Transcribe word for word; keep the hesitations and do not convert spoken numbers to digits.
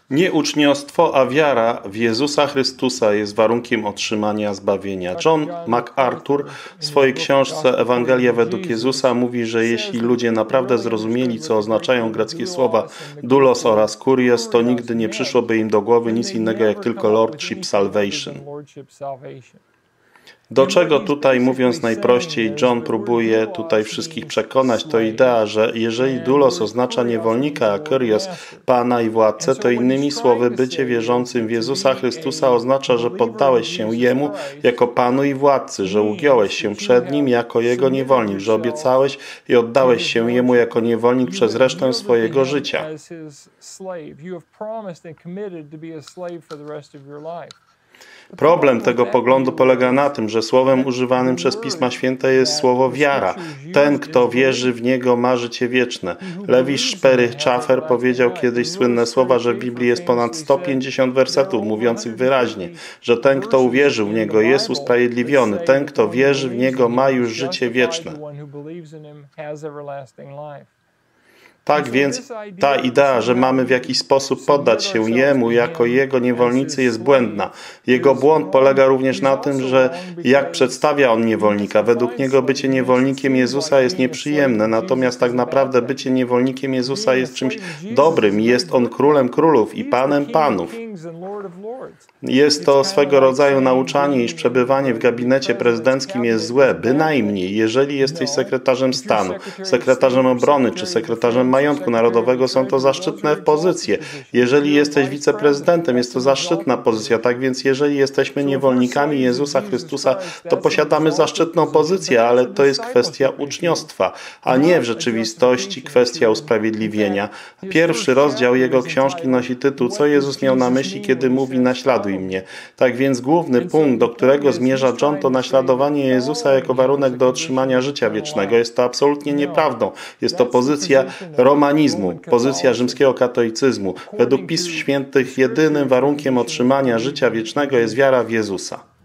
Nie uczniostwo, a wiara w Jezusa Chrystusa jest warunkiem otrzymania zbawienia. John MacArthur w swojej książce Ewangelia według Jezusa mówi, że jeśli ludzie naprawdę zrozumieli, co oznaczają greckie słowa doulos oraz kurios, to nigdy nie przyszłoby im do głowy nic innego jak tylko Lordship Salvation. Do czego tutaj, mówiąc najprościej, John próbuje tutaj wszystkich przekonać, to idea, że jeżeli doulos oznacza niewolnika, a kurios Pana i władcę, to innymi słowy bycie wierzącym w Jezusa Chrystusa oznacza, że poddałeś się Jemu jako Panu i władcy, że ugiąłeś się przed Nim jako Jego niewolnik, że obiecałeś i oddałeś się Jemu jako niewolnik przez resztę swojego życia. Problem tego poglądu polega na tym, że słowem używanym przez Pisma Święte jest słowo wiara. Ten, kto wierzy w Niego, ma życie wieczne. Lewi Szpery-Chafer powiedział kiedyś słynne słowa, że w Biblii jest ponad sto pięćdziesiąt wersetów mówiących wyraźnie, że ten, kto uwierzył w Niego, jest usprawiedliwiony. Ten, kto wierzy w Niego, ma już życie wieczne. Tak więc ta idea, że mamy w jakiś sposób poddać się Jemu jako Jego niewolnicy, jest błędna. Jego błąd polega również na tym, że jak przedstawia On niewolnika. Według niego bycie niewolnikiem Jezusa jest nieprzyjemne, natomiast tak naprawdę bycie niewolnikiem Jezusa jest czymś dobrym i jest On królem królów i panem panów. Jest to swego rodzaju nauczanie, iż przebywanie w gabinecie prezydenckim jest złe, bynajmniej, jeżeli jesteś sekretarzem stanu, sekretarzem obrony czy sekretarzem majątku narodowego, są to zaszczytne pozycje. Jeżeli jesteś wiceprezydentem, jest to zaszczytna pozycja. Tak więc jeżeli jesteśmy niewolnikami Jezusa Chrystusa, to posiadamy zaszczytną pozycję, ale to jest kwestia uczniostwa, a nie w rzeczywistości kwestia usprawiedliwienia. Pierwszy rozdział jego książki nosi tytuł „Co Jezus miał na myśli, kiedy mówi naśladuj mnie”. Tak więc główny punkt, do którego zmierza John, to naśladowanie Jezusa jako warunek do otrzymania życia wiecznego. Jest to absolutnie nieprawdą. Jest to pozycja romanizmu, pozycja rzymskiego katolicyzmu. Według Pism Świętych jedynym warunkiem otrzymania życia wiecznego jest wiara w Jezusa.